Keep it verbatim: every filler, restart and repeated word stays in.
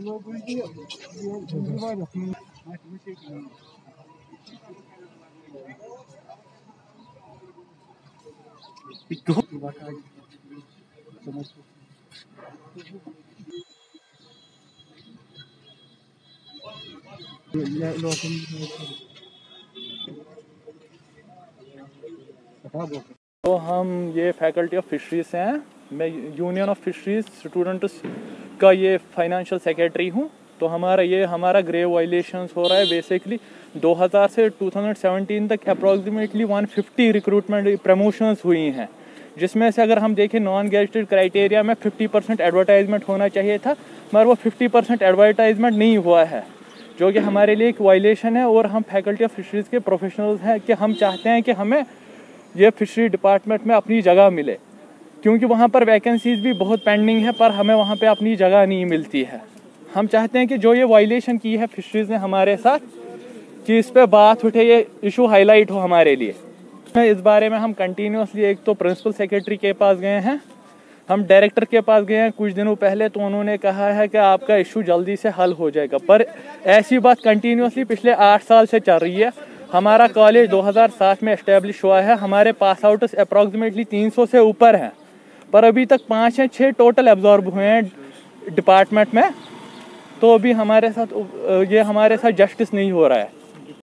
तो हम ये फैकल्टी ऑफ फिशरीज से हैं। मैं यूनियन ऑफ फिशरीज स्टूडेंट्स का ये फाइनेंशियल सेक्रेटरी हूँ। तो हमारा ये हमारा ग्रेव वायलेशंस हो रहा है। बेसिकली दो हज़ार से दो हज़ार सत्रह तक अप्रॉक्सीमेटली एक सौ पचास रिक्रूटमेंट प्रमोशंस हुई हैं, जिसमें से अगर हम देखें नॉन गेजेटेड क्राइटेरिया में पचास परसेंट एडवर्टाइजमेंट होना चाहिए था, मगर वो पचास परसेंट एडवर्टाइजमेंट नहीं हुआ है, जो कि हमारे लिए एक वायलेशन है। और हम फैकल्टी ऑफ फिशरीज के प्रोफेशनल्स हैं कि हम चाहते हैं कि हमें ये फिशरी डिपार्टमेंट में अपनी जगह मिले, क्योंकि वहाँ पर वैकेंसीज भी बहुत पेंडिंग है, पर हमें वहाँ पे अपनी जगह नहीं मिलती है। हम चाहते हैं कि जो ये वायलेशन की है फिशरीज ने हमारे साथ, कि इस पे बात उठे, ये इशू हाईलाइट हो हमारे लिए। इस बारे में हम कंटिन्यूसली एक तो प्रिंसिपल सेक्रेटरी के पास गए हैं, हम डायरेक्टर के पास गए हैं कुछ दिनों पहले, तो उन्होंने कहा है कि आपका इशू जल्दी से हल हो जाएगा। पर ऐसी बात कंटिन्यूसली पिछले आठ साल से चल रही है। हमारा कॉलेज दो हज़ार सात में एस्टेब्लिश हुआ है, हमारे पास आउट्स अप्रॉक्सीमेटली तीन सौ से ऊपर हैं, पर अभी तक पाँच या छः टोटल एब्जॉर्ब हुए हैं डिपार्टमेंट में। तो अभी हमारे साथ ये हमारे साथ जस्टिस नहीं हो रहा है।